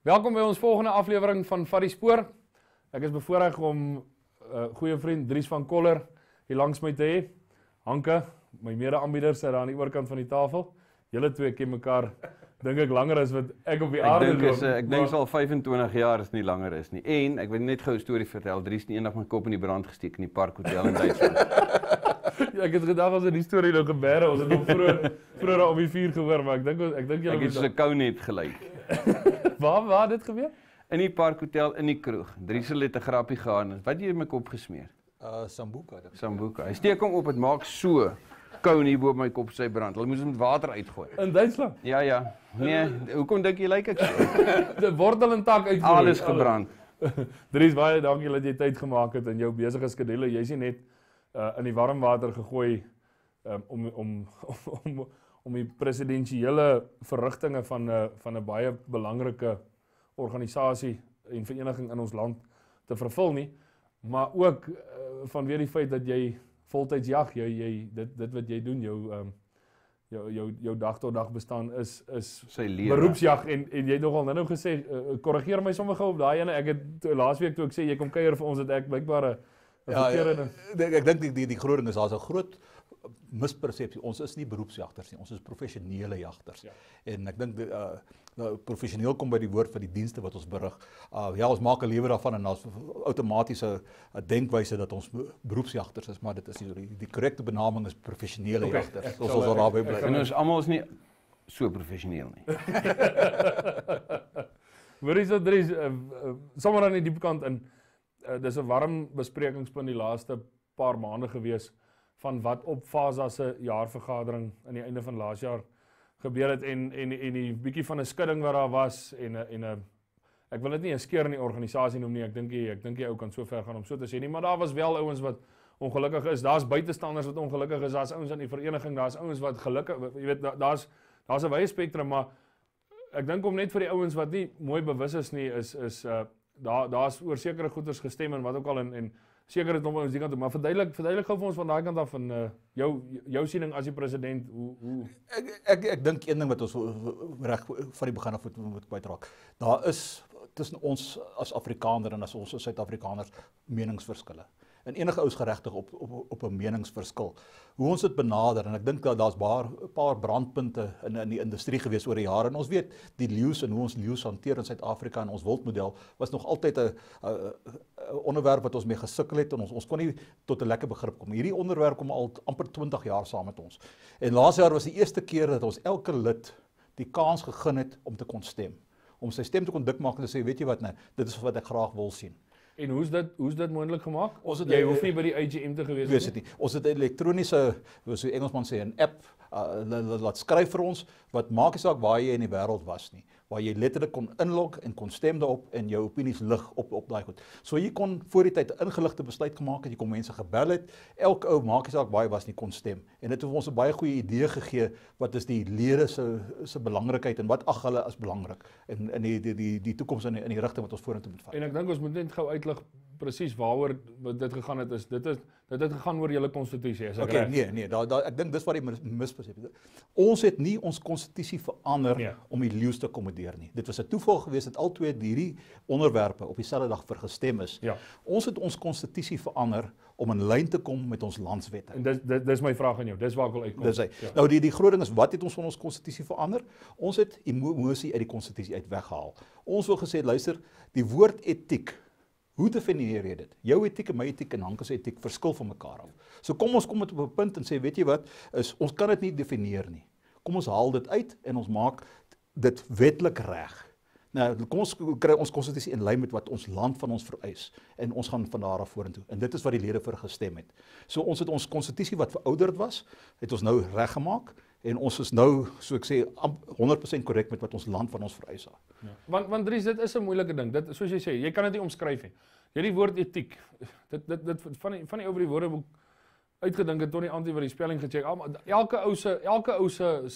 Welkom by ons volgende aflewering van Vat die Spoor. Ek is bevoorreg om goeie vriend Dries van Coller hier langs my te hê. Hanke, my mede-aanbieder, sit daar aan die oorkant van die tafel. Julle twee ken mekaar, dink ek, langer as wat ek op die aarde loop. Ek dink al 25 jaar is nie langer is nie. En ek wil net gou 'n storie vertel. Dries het eendag my kop in die brand gesteek in die Parkhotel in Duitsland. Ja, ek het gedag as die storie nou gebeur, ons het nog vroeër op die 4 gehoor, maar ek dink julle Ek het soos 'n kounet gelyk. Waar dit gebeur? In die Parkhotel in die kroeg. Dries het 'n grappie gehad. Wat jy in my kop gesmeer? Sambuca. Sambuca. Hy steek hom op, dit maak so kou hier bo op my kop sy brand. Hulle moes hom met water uitgooi. In Duitsland? Ja. Nee, hoekom dink jy lyk ek so? De wortel en tak uitgooi. Alles gebrand. Dries, baie dankie dat jy tyd gemaak het in jou besige skedule. Jy's nie net in die warm water gegooi om die presidensiële verrigtinge van 'n baie belangrike organisasie en vereniging in ons land te vervul nie, maar ook vanweë die feit dat jy voltyds jag, dit wat jy doen, jou dag tot dag bestaan is sy lewe. Beroepsjag en jy het nogal nou gesê, korrigeer my sommer gou op daai ene. Ek het laasweek toe ek sê jy kom kuier vir ons, het ek blykbaar 'n verkeerde. Ek dink die groot ding is daar's 'n groot mispersepsie. Ons is nie beroepsjagters nie, ons is professionele jagters. Ja. En ek dink professioneel kom by die woord van die dienste wat ons berig. Ja, ons maak 'n lewe daarvan en daar's outomatiese denkwyse dat ons beroepsjagters is, maar dit is nie die korrekte benaming is professionele jagters. Ons sal daarby bly. En ons almal is nie so professioneel nie. Hoorie so Dries, sommer aan die diep kant in. Dis 'n warm besprekingspunt die laaste paar maande gewees van wat op FASA se jaarvergadering aan die einde van laas jaar gebeur het en die bietjie van 'n skudding wat daar was en 'n ek wil dit nie 'n skeur in die organisasie noem nie. Ek dink jy ou kan so ver gaan om so te sê nie, maar daar was wel ouens wat ongelukkig is. Daar's buitestanders wat ongelukkig is. Daar's ouens in die vereniging, daar's ouens wat gelukkig, jy weet, daar's 'n wye spektrum, maar ek dink om net vir die ouens wat nie mooi bewus is nie is daar's oor sekere goeders gestem en wat ook al en seker het nog ons die kant toe, maar verduidelik gou vir ons van daai kant af van jou siening as die president, hoe Ek dink een ding wat ons reg van die begin af moet kwytraak. Daar is tussen ons as Afrikaner en as ons as Suid-Afrikaners meningsverskille. En enige ou is geregtig op 'n meningsverskil. Hoe ons dit benader, en ek dink dat daar's 'n paar brandpunte in die industrie gewees oor die jare. En ons weet die leeu's en hoe ons leeu's hanteer in Suid-Afrika en ons wildmodel was nog altyd 'n onderwerp wat ons mee gesukkel het en ons kon nie tot 'n lekker begrip kom. Hierdie onderwerp kom al amper 20 jaar saam met ons. En laas jaar was die eerste keer dat ons elke lid die kans gegee het om te kon stem. Om sy stem te kon dik maak en te sê, weet jy wat, nee, dit is wat ek graag wil sien. En hoe's dit moontlik gemaak? Jy hoef nie by die AGM te gewees het nie. Ons het 'n elektroniese, soos die Engelsman sê, 'n app laat skryf vir ons wat maak nie saak waar jy in die wêreld was nie, waar jy letterlik kon inlog en kon stem daarop en jou opinies lig op daai goed. So jy kon voor die tyd 'n ingeligte besluit gemaak het, jy kon mense gebel het, elke ou maak nie saak waar hy was nie kon stem. En dit het ons 'n baie goeie idee gegee wat is die lede se belangrikheid en wat ag hulle as belangrik in die toekoms in die rigting wat ons vorentoe moet vat. En ek dink ons moet net gou uitlig presies waaroor dit gegaan het is. Dit het gegaan oor julle konstitusie, is ek reg? Nee, ek dink dis wat die mispersepsie is. Ons het nie ons konstitusie verander om die leeu's te akkommodeer nie. Dit was 'n toeval geweest dat al twee hierdie onderwerpe op dieselfde dag vir gestem is. Ja. Ons het ons konstitusie verander om in lyn te kom met ons landswette. En dis my vraag aan jou. Dis waar ek wil uitkom. Dis hy. Ja. Nou die groot ding is, wat het ons van ons konstitusie verander? Ons het emosie uit die konstitusie uit weggehaal. Ons wil gesê, luister, die woord etiek, hoe definieer jy dit? Jou etiek en my etiek en Hanke se etiek verskil van mekaar af. So kom dit op 'n punt en sê, weet jy wat, ons kan dit nie definieer nie. Kom ons haal dit uit en ons maak dit wetlik reg. Nou, kom ons kry ons konstitusie in lyn met wat ons land van ons vereis en ons gaan van daar af vorentoe. En dit is wat die lede vir gestem het. So ons het ons konstitusie wat verouderd was, het ons nou reggemaak en ons is nou, so ek sê, 100% korrek met wat ons land van ons vereis. Ja. Want Dries, dit is 'n moeilike ding. Dit soos jy sê, jy kan dit nie omskryf nie. Hierdie woord etiek. Dit van die ou by die woordeboek uitgedink het tot die anti wat die spelling gecheck. Elke ou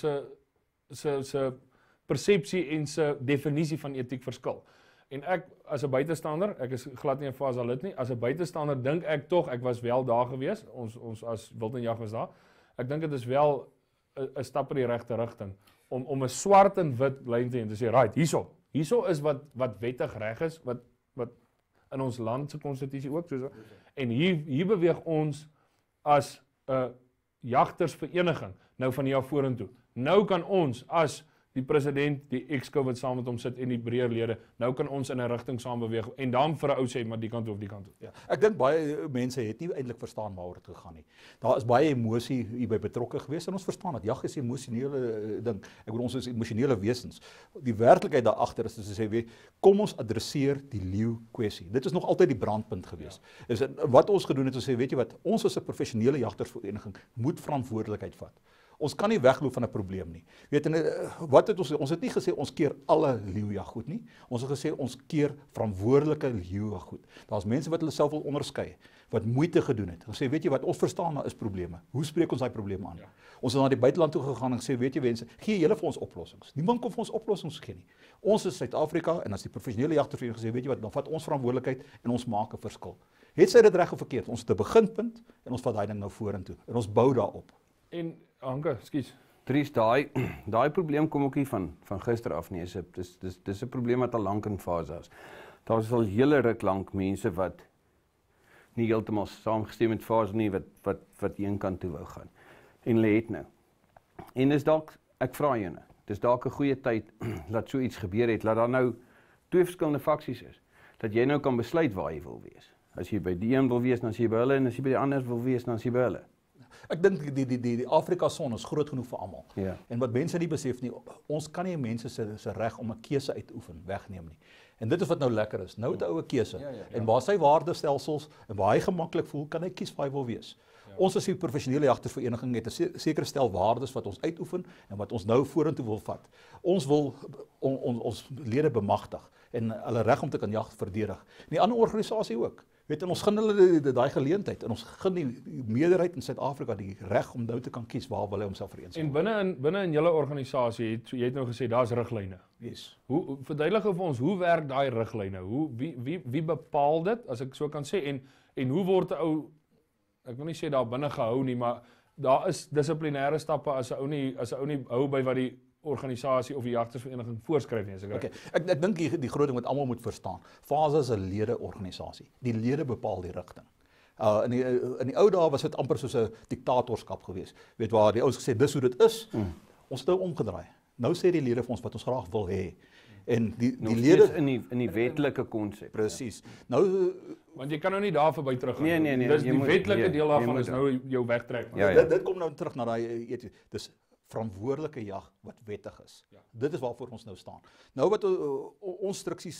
se persepsie en se definisie van etiek verskil. En ek as 'n buitestander, ek is glad nie 'n FASA lid nie, as 'n buitestander dink ek tog, ek was wel daar gewees, ons as Wild en Jag was daar. Ek dink dit is wel 'n stap in die regte rigting om 'n swart en wit lyn te hê en te sê, right, hierso, Hierso is wat wettig reg is, wat in ons land se konstitusie ook so. En hier beweeg ons as 'n jagtersvereniging nou van hier af vorentoe. Nou kan ons as die president, die exco wat saam met hom sit en die breër lede, nou kan ons in 'n rigting saam beweeg en dan vir 'n ou sê maar die kant toe of die kant toe. Ja, ek dink baie mense het nie eintlik verstaan waaroor dit gegaan nie. Daar is baie emosie hierby betrokke gewees en ons verstaan dat jag is 'n emosionele ding. Ek bedoel ons is emosionele wesens. Die werklikheid daar agter is te sê, kom ons adresseer die leeu kwessie. Dit is nog altyd die brandpunt gewees. Ja. Is wat ons gedoen het om sê, weet jy wat, ons as 'n professionele jagtersvereniging moet verantwoordelikheid vat. Ons kan nie wegloop van 'n probleem nie. Weet en wat het ons het nie gesê ons keer alle leeujag goed nie. Ons het gesê ons keer verantwoordelike leeujag goed. Daar's mense wat hulle self wil onderskei, wat moeite gedoen het. Ons sê weet jy wat, ons verstaan daar is probleme. Hoe spreek ons daai probleme aan? Ja. Ons het na die buiteland toe gegaan en gesê weet jy mense, gee julle vir ons oplossings. Niemand kom vir ons oplossings gee nie. Ons is Suid-Afrika en as die professionele jagtersvereniging gesê weet jy wat, dan vat ons verantwoordelikheid en ons maak 'n verskil. Het sy dit reg of verkeerd? Ons het 'n beginpunt en ons vat daai ding nou vorentoe en ons bou daarop. En Anke, ekskuus. Dries, daai probleem kom ook nie van gister af nie. Dis 'n probleem wat al lank in fase is. Daar's al hele ruk lank mense wat nie heeltemal saamgestem met fase nie, wat een kant toe wou gaan. En hulle het nou. En dis dalk, ek vra jou nou, dis dalk 'n goeie tyd dat so iets gebeur het, dat daar nou twee verskillende faksies is. Dat jy nou kan besluit waar jy wil wees. As jy by die een wil wees, dan is jy by hulle en as jy by die ander wil wees, dan is jy by hulle. Ek dink die Afrika-son is groot genoeg vir almal. Ja. En wat mense nie besef nie, ons kan nie mense se reg om 'n keuse uit te oefen wegneem nie. En dit is wat nou lekker is. Nou het 'n oue keuse. Ja. En waar sy waardestelsels en waar hy gemaklik voel, kan hy kies waar hy wil wees. Ja. Ons as die professionele jagtersvereniging het 'n sekere stel waardes wat ons uitoefen en wat ons nou vorentoe wil vat. Ons wil ons lede bemagtig en hulle reg om te kan jag verdedig. Die ander organisasie ook. Weet en ons gun hulle daai geleentheid en ons gun die meerderheid in Suid-Afrika die reg om nou te kan kies waar wil hy homself vereensam. En binne in julle organisasie jy het nou gesê daar's riglyne. Yes. Hoe verduidelik vir ons hoe werk daai riglyne? Wie bepaal dit as ek so kan sê en hoe word 'n ou, ek wil nie sê daar binne gehou nie, maar daar is dissiplinêre stappe as 'n ou nie hou by wat die organisasie of die jagtersvereniging voorskryf nie. Okay. Ek dink die groot ding wat almal moet verstaan. Fase is 'n lede-organisasie. Die lede bepaal die rigting. In die ou dae was dit amper soos 'n diktatorskap geweest. Weet waar die ouens gesê dis hoe dit is. Ons het nou omgedraai. Nou sê die lede vir ons wat ons graag wil hê. En die lede in die wetlike konsep. Presies. Nou want jy kan nou nie daar verby teruggaan. Nee. Dis die wetlike deel daarvan is nou jou wegtrek. Ja. Dit kom nou terug na daai dis verantwoordelike jag wat wettig is. Ja. Dit is waarvoor ons nou staan. Nou wat ons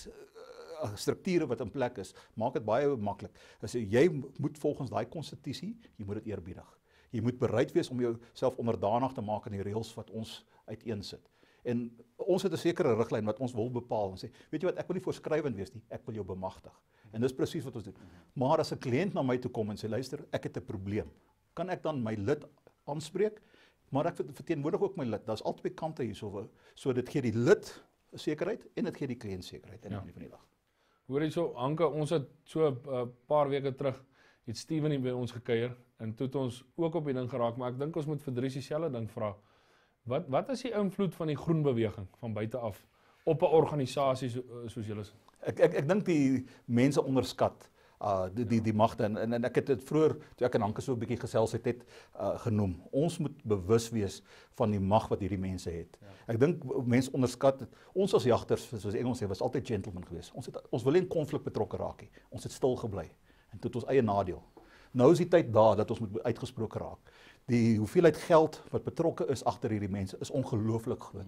strukture wat in plek is, maak dit baie maklik. As jy moet volgens daai konstitusie, jy moet dit eerbiedig. Jy moet bereid wees om jouself onderdanig te maak aan die reëls wat ons uiteensit. En ons het 'n sekere riglyn wat ons wil bepaal en sê, weet jy wat, ek wil nie voorskrywend wees nie, ek wil jou bemagtig. En dis presies wat ons doen. Maar as 'n kliënt na my toe kom en sê, luister, ek het 'n probleem. Kan ek dan my lid aanspreek? Maar ek verteenwoordig ook my lid. Daar's albei kante hierso. So dit gee die lid sekerheid en dit gee die kliënt sekerheid in die einde van die dag. Hoor jy so, Anke, ons het so 'n paar weke terug het Steven hier by ons gekuier en toe het ons ook op die ding geraak, maar ek dink ons moet vir Dries dieselfde ding vra. Wat is die invloed van die groen beweging van buite af op 'n organisasie soos julle? Ek dink die mense onderskat die magte en ek het dit vroeër toe ek en Anke so 'n bietjie gesels het genoem. Ons moet bewus wees van die mag wat hierdie mense het. Ja. Ek dink mense onderskat ons as jagters, soos Engels sê, was altyd gentlemen geweest. Ons wil nie in konflik betrokke raak nie. Ons het stil gebly en tot ons eie nadeel. Nou is die tyd daar dat ons moet uitgesproke raak. Die hoeveelheid geld wat betrokke is agter hierdie mense is ongelooflik groot.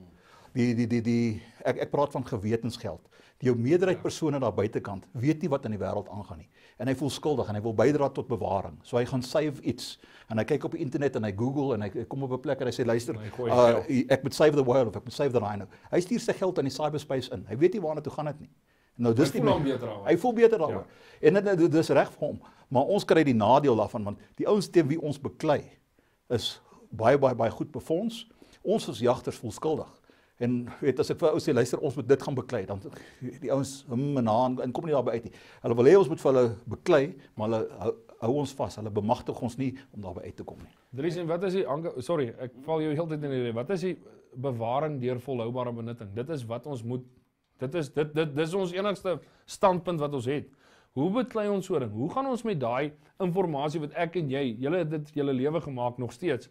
Ek praat van gewetensgeld. Jou meerderheid persone daar buitekant weet nie wat in die wêreld aangaan nie. En hy voel skuldig en hy wil bydra tot bewaring. So hy gaan save iets. En hy kyk op die internet en hy Google en hy kom op 'n plek en hy sê luister, ek moet save the world of ek moet save the rhino. Hy stuur sy geld in die cyberspace in. Hy weet nie waarna toe gaan dit nie. Nou dis hy voel beter daaroor. En dit is reg vir hom. Maar ons kry die nadeel daarvan want die ouens teen wie ons beklei is baie goed befonds. Ons as jagters voel skuldig. En weet as ek vir ou sê luister ons moet dit gaan beklei dan die ouens en kom nie daarby uit nie. Hulle wil hê ons moet vir hulle beklei, maar hulle hou ons vas. Hulle bemagtig ons nie om daarby uit te kom nie. Dries, en wat is die sorry, ek val jou heeltyd in die rede. Wat is die bewaring deur volhoubare benutting? Dit is wat ons moet Dit is ons enigste standpunt wat ons het. Hoe beklei ons so ding? Hoe gaan ons met daai inligting wat ek en jy, julle het dit julle lewe gemaak nog steeds.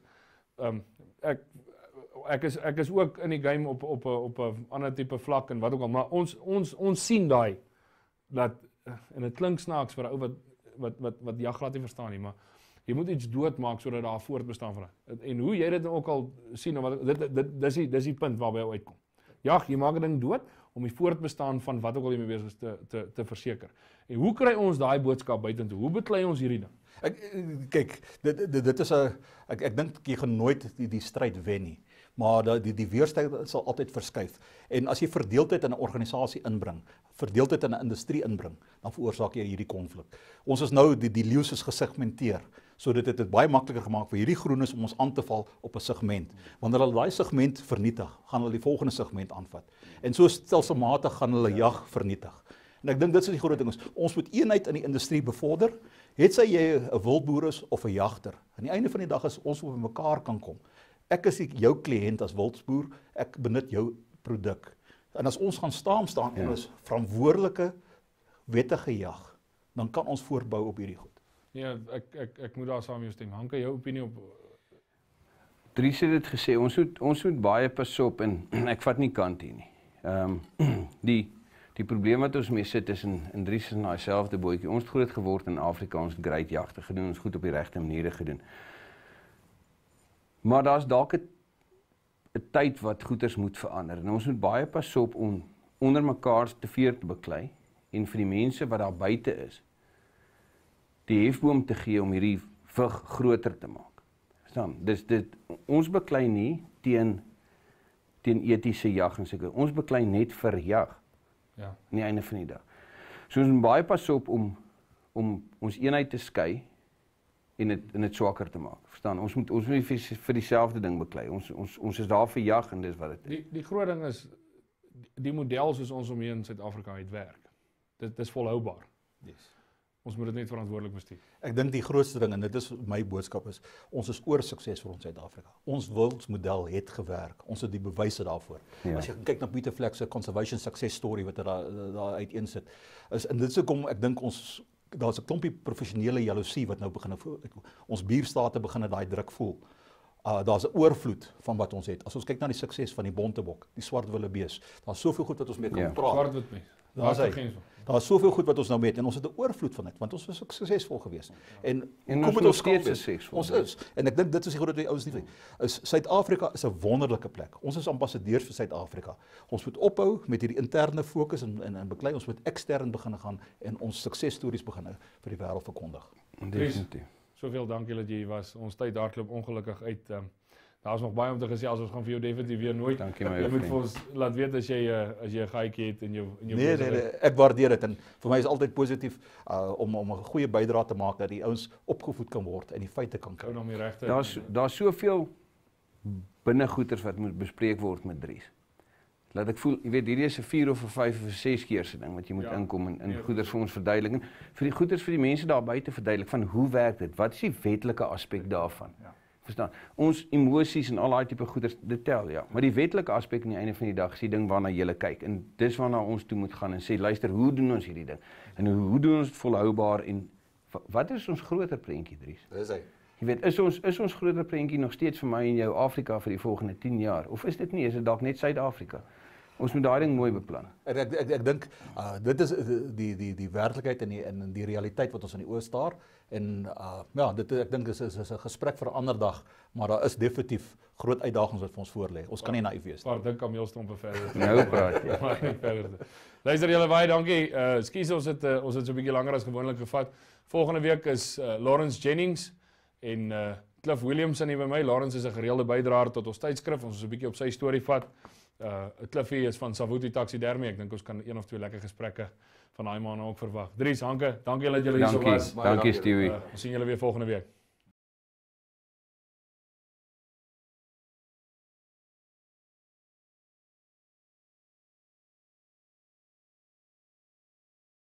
Ek is ook in die game op 'n ander tipe vlak en wat ook al, maar ons sien daai dat en dit klink snaaks vir 'n ou wat jag glad nie verstaan nie, maar jy moet iets doodmaak sodat daar voortbestaan van dit. En hoe jy dit ook al sien, dis die punt waarby jy uitkom. Jag, jy maak 'n ding dood om die voortbestaan van wat ook al jy mee besig is te verseker. En hoe kry ons daai boodskap buitentoe? Hoe beklei ons hierdie ding? Kyk, dit is 'n ek dink jy gaan nooit die stryd wen nie. Maar die weerstand sal altyd verskuif. En as jy verdeeldheid in 'n organisasie inbring, verdeeldheid in 'n industrie inbring, dan veroorsaak jy hierdie konflik. Ons is nou die leeu's is gesegmenteer, sodat dit baie makliker gemaak vir hierdie groenes om ons aan te val op 'n segment. Wanneer hulle daai segment vernietig, gaan hulle die volgende segment aanvat. En so stelselmatig gaan hulle jag vernietig. En ek dink dit is die groot ding. Ons moet eenheid in die industrie bevorder. Het sy jy 'n wildboer is of 'n jagter. Aan die einde van die dag is ons op mekaar kan kom. Ek is jou kliënt as wildboer, ek benut jou produk. En as ons gaan staan en ons verantwoordelike wettige jag, dan kan ons voortbou op hierdie goed. Ja, ek moet daar saam met jou stem. Hanke, jou opinie op Dries het dit gesê, ons moet baie pas op en ek vat nie kant hier nie. Die probleem wat ons mee sit is in Dries is na dieselfde bootjie. Ons het groot geword in Afrika, ons het great jagte gedoen, ons goed op die regte maniere gedoen. Maar daar's dalk 'n tyd wat goeders moet verander. En ons moet baie pas op om onder mekaar te veer te beklei en vir die mense wat daar buite is, die hefboom te gee om hierdie vig groter te maak. Verstaan? Dus ons beklei nie teen etiese jag en sulke. Ons beklei net vir jag. Ja. Aan die einde van die dag. So ons moet baie pas op om ons eenheid te skei en dit swakker te maak. Verstaan? Ons moet nie vir dieselfde ding beklei. Ons is daar vir jag en dis wat dit is. Die groot ding is die model soos ons omheen in Suid-Afrika het werk. Dit is volhoubaar. Yes. Ons moet dit net verantwoordelik bestuur. Ek dink die grootste ding en dit is my boodskap is ons is oor suksesvol in Suid-Afrika. Ons wildsmodel het gewerk. Ons het die bewyse daarvoor. Ja. As jy kyk na Pieter Fleck se conservation success story wat daar uiteensit, en dit is hoekom ek dink daar's 'n klompie professionele jaloesie wat nou begin ons buurstate begin daai druk voel. Daar's 'n oorvloed van wat ons het. As ons kyk na die sukses van die bontebok, die swart wildebees, daar's soveel goed wat ons mee kan praat. Swart-wit mens. Daar's soveel goed wat ons nou weet en ons het 'n oorvloed van dit want ons was suksesvol geweest. En ons is nog steeds suksesvol. Ons is. En ek dink dit is die groot wat die ouens nie weet. Suid-Afrika is 'n wonderlike plek. Ons is ambassadeurs vir Suid-Afrika. Ons moet ophou met hierdie interne fokus en beklei. Ons moet ekstern begin gaan en ons suksesstories begin vir die wêreld verkondig. Definitief. Soveel dankie dat jy hier was. Ons tyd hardloop ongelukkig uit. Daar's nog baie om te gesels. Ons gaan vir jou definitief weer nooit. Dankie my Jy moet vriend. vir ons laat weet as jy 'n gaatjie het in jou Nee, ek waardeer dit en vir my is altyd positief om 'n goeie bydrae te maak dat die ouens opgevoed kan word en die feite kan kry. Hou nog meer regte. Daar's soveel binnegoeders wat moet bespreek word met Dries. Laat ek voel, jy weet hierdie is 'n 4 of 'n 5 of 'n 6 keer se ding wat jy moet inkom en goeders vir ons verduidelik en vir die goeders vir die mense daar buite verduidelik van hoe werk dit? Wat is die wetlike aspek daarvan? Ja. Verstaan? Ons emosies en al daai tipe goeders, dit tel, ja. Maar die wetlike aspek aan die einde van die dag is die ding waarna jy kyk en dis waarna ons toe moet gaan en sê luister, hoe doen ons hierdie ding? En hoe doen ons dit volhoubaar en wat is ons groter prentjie, Dries? Dis hy. Jy weet, is ons groter prentjie nog steeds vir my en jou Afrika vir die volgende 10 jaar of is dit nie? Is dit dalk net Suid-Afrika? Ons moet daai ding mooi beplan. Ek dink dit is die werklikheid en die realiteit wat ons in die oë staar en ja, ek dink dis is 'n gesprek vir 'n ander dag, maar daar is definitief groot uitdagings wat vir ons voorlê. Ons kan nie naïef wees nie. Paar dink kameelstompe verder. Nou praat jy. Maar nie verder. Luister julle baie dankie. Skus ons het so 'n bietjie langer as gewoonlik gevat. Volgende week is Lawrence Jennings en Cliff Williamson hier by my. Lawrence is 'n gereelde bydraer tot ons tydskrif. Ons is 'n bietjie op sy storie vat. Cliffy is van Savuti Taxidermie. Ek dink ons kan 1 of 2 lekker gesprekke van daai manne ook verwag. Dries, Hanke, dankie dat julle hier so was. Dankie Stewie. Ons sien julle weer volgende week.